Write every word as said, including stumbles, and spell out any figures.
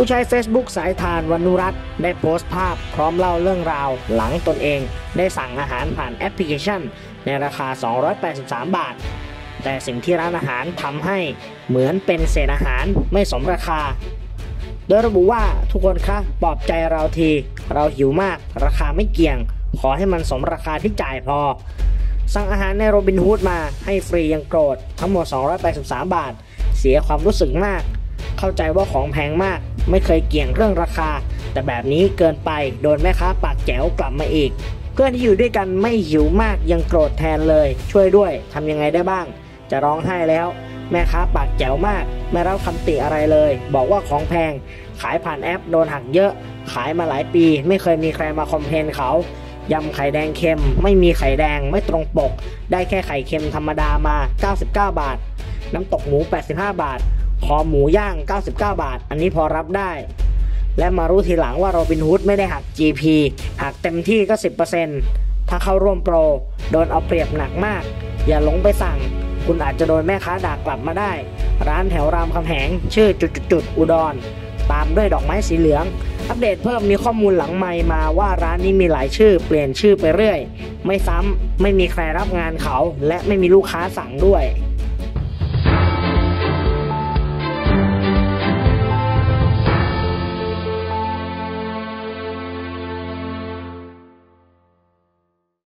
ใช้ Facebook สายทานวนุรัตน์ได้โพสต์ภาพพร้อมเล่าเรื่องราวหลังตนเองได้สั่งอาหารผ่านแอปพลิเคชันในราคาสองร้อยแปดสิบสามบาทแต่สิ่งที่ร้านอาหารทำให้เหมือนเป็นเศษอาหารไม่สมราคาโดยระบุว่าทุกคนคะปลอบใจเราทีเราหิวมากราคาไม่เกี่ยงขอให้มันสมราคาที่จ่ายพอสั่งอาหารในโรบินฮูดมาให้ฟรียังโกรธทั้งหมดสองร้อยแปดสิบสามบาทเสียความรู้สึกมากเข้าใจว่าของแพงมากไม่เคยเกี่ยงเรื่องราคาแต่แบบนี้เกินไปโดนแม่ค้าปากแจ๋วกลับมาอีกเพื่อนที่อยู่ด้วยกันไม่หิวมากยังโกรธแทนเลยช่วยด้วยทำยังไงได้บ้างจะร้องไห้แล้วแม่ค้าปากแจ๋วมากไม่รับคำติอะไรเลยบอกว่าของแพงขายผ่านแอปโดนหักเยอะขายมาหลายปีไม่เคยมีใครมาคอมเพลนเขายำไข่แดงเค็มไม่มีไข่แดงไม่ตรงปกได้แค่ไข่เค็มธรรมดามาเก้าสิบเก้าบาทน้ำตกหมูแปดสิบห้าบาทคอหมูย่างเก้าสิบเก้าบาทอันนี้พอรับได้และมารู้ทีหลังว่าโรบินฮูดไม่ได้หัก จี พี หักเต็มที่ก็ สิบเปอร์เซ็นต์ ถ้าเข้าร่วมโปรโดนเอาเปรียบหนักมากอย่าหลงไปสั่งคุณอาจจะโดนแม่ค้าด่ากลับมาได้ร้านแถวรามคำแหงชื่อจุดๆอุดรตามด้วยดอกไม้สีเหลืองอัปเดตเพิ่มมีข้อมูลหลังไมค์มาว่าร้านนี้มีหลายชื่อเปลี่ยนชื่อไปเรื่อยไม่ซ้ำไม่มีใครรับงานเขาและไม่มีลูกค้าสั่งด้วย